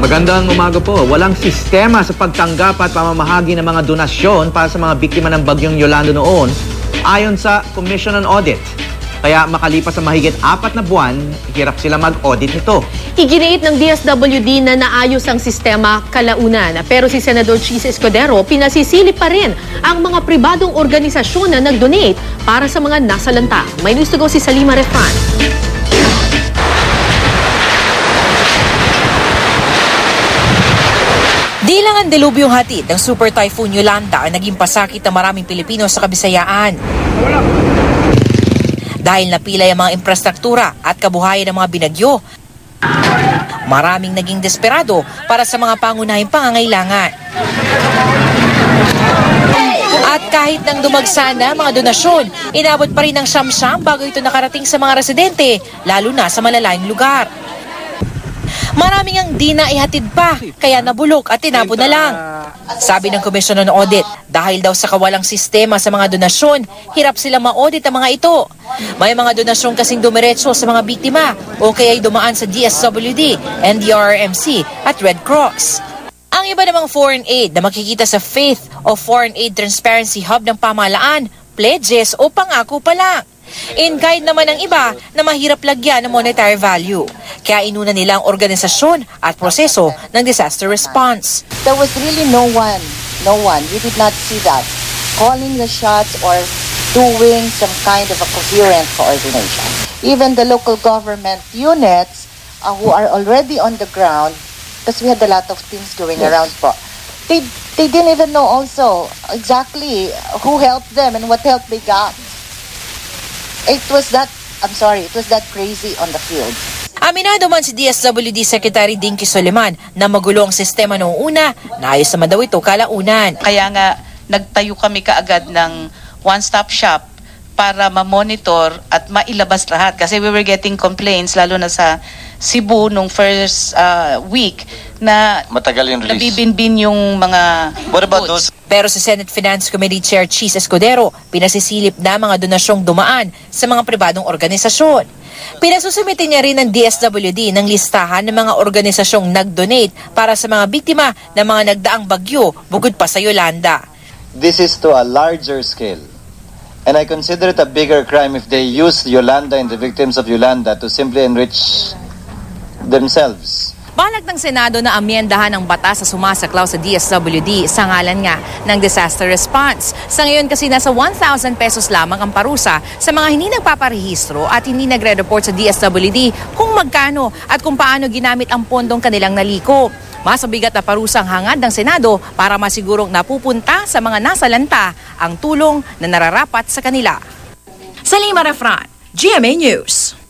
Magandang umaga po. Walang sistema sa pagtanggap at pamamahagi ng mga donasyon para sa mga biktima ng bagyong Yolanda noon ayon sa Commission on Audit. Kaya makalipas sa mahigit 4 na buwan, hirap sila mag-audit nito. Iginiit ng DSWD na naayos ang sistema kalaunan. Pero si Senador Chis Escudero, pinasisilip pa rin ang mga pribadong organisasyon na nag-donate para sa mga nasalanta. May news to go si Salima Refran. Di lang ang delubyong hatid ng Super Typhoon Yolanda ang naging pasakit ng maraming Pilipino sa Kabisayaan. Dahil napilay ang mga infrastruktura at kabuhayan ng mga binagyo, maraming naging desperado para sa mga pangunahing pangangailangan. At kahit nang dumagsa na mga donasyon, inabot pa rin ng siyam-siyam bago ito nakarating sa mga residente, lalo na sa malalayong lugar. Maraming ang di na ihatid pa, kaya nabulok at tinapon na lang. Sabi ng Commission on Audit, dahil daw sa kawalang sistema sa mga donasyon, hirap sila ma-audit ang mga ito. May mga donasyon kasing dumiretso sa mga biktima o kaya'y dumaan sa DSWD, NDRRMC at Red Cross. Ang iba namang foreign aid na makikita sa Faith o Foreign Aid Transparency Hub ng pamahalaan, pledges o pangako pa lang. In-kind naman ang iba na mahirap lagyan ng monetary value. Kaya inuna nila ang organisasyon at proseso ng disaster response. There was really no one, we did not see that, calling the shots or doing some kind of a coherent coordination. Even the local government units who are already on the ground, because we had a lot of things going around po, they didn't even know also exactly who helped them and what help they got. It was that crazy on the field. Aminado man si DSWD Secretary Dinky Soleman na magulo ang sistema noong una, naayos naman daw ito kalaunan. Kaya nga nagtayo kami kaagad ng one-stop shop para ma-monitor at mailabas lahat. Kasi we were getting complaints lalo na sa Cebu nung first week na matagal yung release. Nabibinbin yung mga What about those? Pero si Senate Finance Committee Chair Chis Escudero, pinasisilip na mga donasyong dumaan sa mga pribadong organisasyon. Pinasusumitin niya rin ng DSWD ng listahan ng mga organisasyong nag-donate para sa mga biktima ng mga nagdaang bagyo bukod pa sa Yolanda. This is to a larger scale. And I consider it a bigger crime if they use Yolanda and the victims of Yolanda to simply enrich themselves. Balak ng Senado na amyendahan ang batas sa sumasaklaw sa DSWD sa ngalan nga ng disaster response. Sa ngayon kasi nasa 1,000 pesos lamang ang parusa sa mga hindi nagpaparehistro at hindi nagre-report sa DSWD kung magkano at kung paano ginamit ang pondong kanilang naliko. Mas mabigat na parusa ang hangad ng Senado para masigurong napupunta sa mga nasalanta ang tulong na nararapat sa kanila. Salima Refran, GMA News.